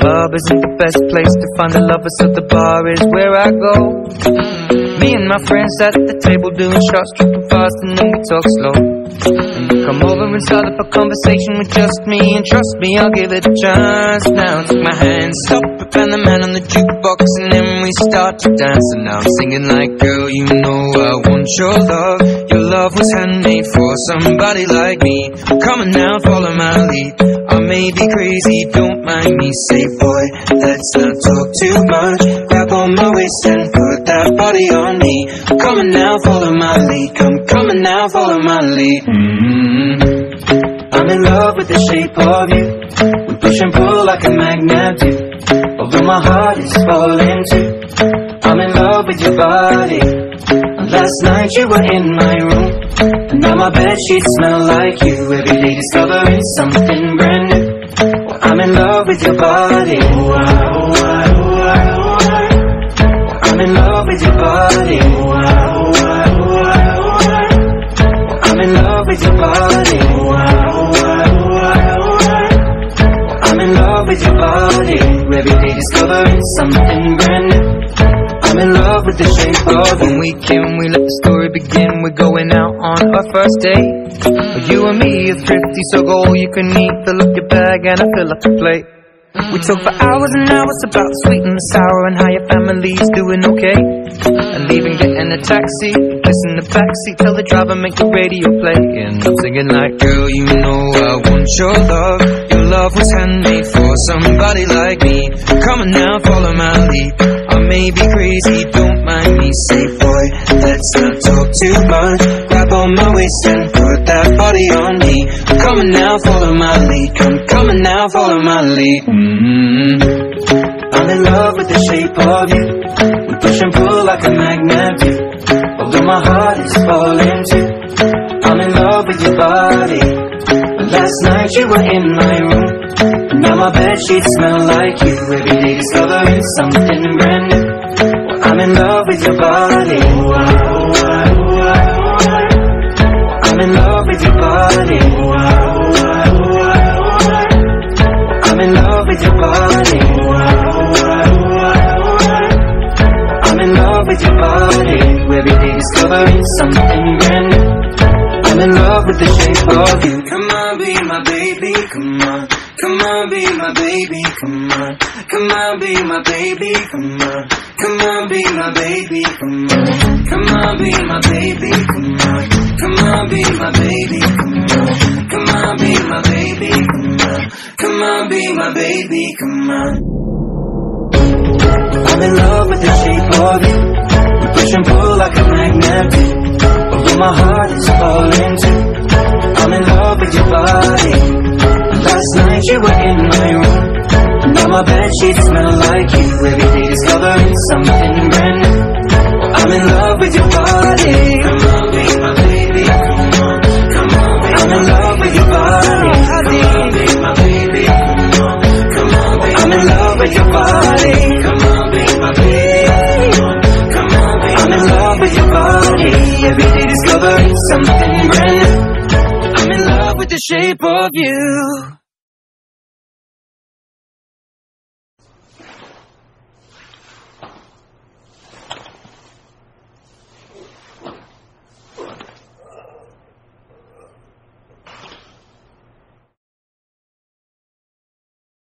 club isn't the best place to find a lover, so the bar is where I go. Me and my friends at the table doing shots, tripping fast, and then we talk slow. And you come over and start up a conversation with just me, and trust me, I'll give it a chance. Now take my hand, stop it, and the man on the jukebox, and then we start to dance. And now I'm singing like, girl, you know I want your love. Your love was handmade for somebody like me. Come on now, follow my lead. I may be crazy, don't mind me. Say, boy, let's not talk too much. Grab on my waist and put that body on me. Come on now, follow my lead. Come on now, follow my lead. I'm in love with the shape of you. We push and pull like a magnet do. Although my heart is falling too. I'm in love with your body. Last night you were in my room, and now my bedsheets smell like you. Every day discovering something brand new. Well, I'm in love with your body. I'm in love with your body. I'm in love with your body. I'm in love with your body. Every day discovering something brand new. I'm in love with the shape of when we can, we let the story begin. We're going out on our first date. You and me are thrifty, so go all you can eat. Fill up your bag and I fill up the plate. We talk for hours and hours about the sweet and the sour, and how your family's doing okay. And leaving, getting a taxi, kiss in the backseat, tell the driver make the radio play. And I'm singing like, girl, you know I want your love. Your love was handmade for somebody like me. Come on now, follow my lead. I may be crazy, don't mind me. Say, boy, let's not talk too much. Grab on my waist and put that body on me. Come on now, follow my lead. Come on now, follow my lead. I'm in love with the shape of you. We push and pull like a magnet do. Although my heart is falling too. I'm in love with your body. Last night you were in my room, and now my bedsheets smell like you. Every day discovering something brand new. Well, I'm in love with your body. I'm in love with your body. I'm in love with your body. I'm in love with your body. Every day discovering something brand new. I'm in love with the shape of you. Come on, be my baby, come on. Come on, be my baby, come on. Come on, be my baby, come on. Come on, be my baby, come on. Come on, be my baby, come on. Come on, be my baby, come on. Come on, be my baby, come on. Come on, be my baby, come on. I'm in love with the shape of you. We push and pull like a magnet do. Although my heart is falling too. I'm in love with your body. Last night you were in my room, and now my bedsheets smell like you. Every day discovering something brand new. Well, I'm in love with your body. Come on, be my baby. Come on, come on, be I'm in love with your body. Come on, be my baby. Come on, come on, be I'm in love with your body. Come on, be my baby. Come on, be I'm in love with your body. Every day discovering something brand new. I'm in love with the shape of you.